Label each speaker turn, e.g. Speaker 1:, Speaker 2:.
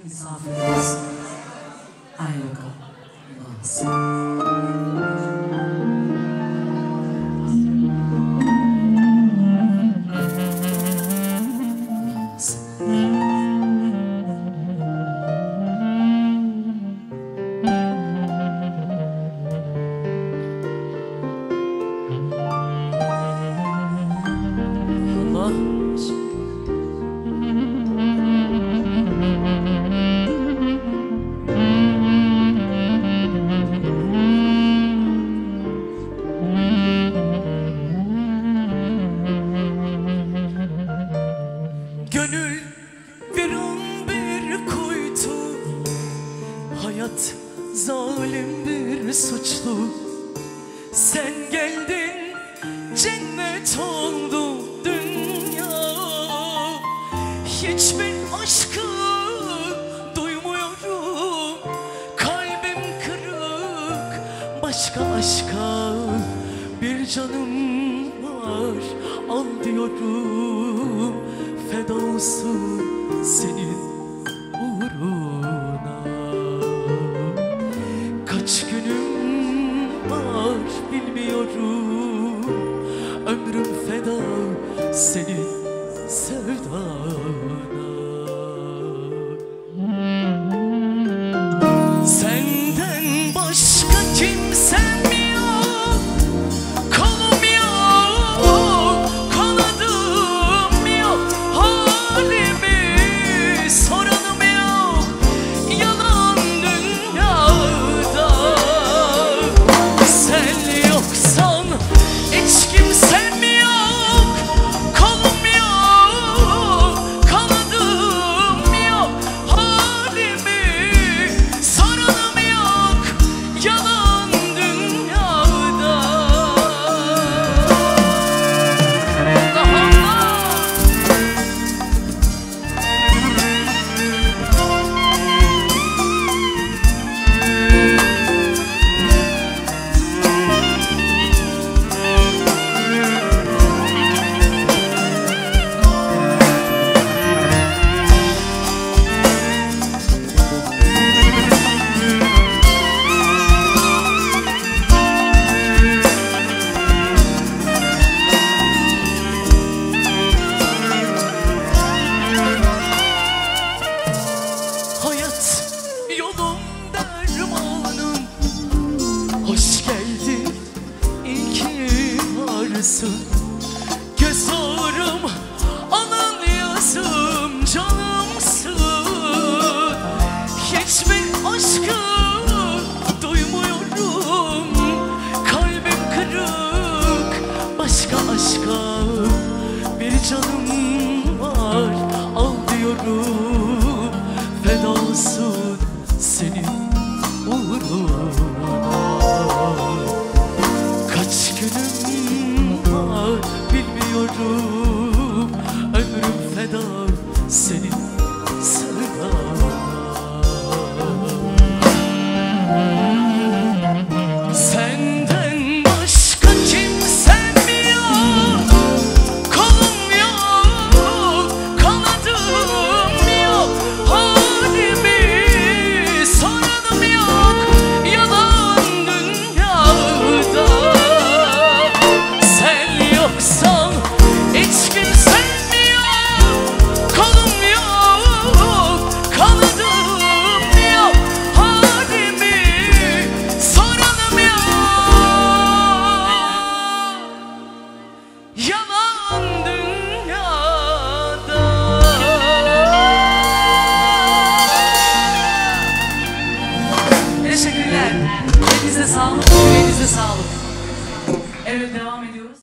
Speaker 1: misafirimiz. Haydi bakalım.
Speaker 2: Gönül bir an bir kuytu, hayat zalim bir suçlu. Sen geldin, cennet oldu dünya. Hiçbir aşkı duymuyorum, kalbim kırık. Başka aşka bir canım var, al diyorum. Feda olsun senin uğruna. Kaç günüm var bilmiyorum, ömrüm feda senin sevdana. Senden başka kimsem yok, kolum yok, kanadım yok, halimi soranım yok, yalan dünyada. Sen yoksan hiç kimsem yok, kolum yok, kanadım yok, halimi soranım yok, yalan dünyada. Hayat yolum dermanım, hoş geldin, iyi ki varsın. Göz ağrım, alın yazım, canımsın. Hiçbir aşkı duymuyorum, kalbim kırık. Başka aşka bir canım var, al diyorum. Feda olsun senin uğruna. Kaç günüm var bilmiyorum, ömrüm feda senin sevdana. Senden başka kimsem yok, kolum yok, kanadım yok, halimi soranım yok, yalan dünyada. Sen yoksan hiç kimsem yok, kolum yok, kanadım yok, halimi soranım yok, yalan dünyada.
Speaker 1: Teşekkürler. Elinize sağlık, yüreğinize sağlık. Evet, devam ediyoruz.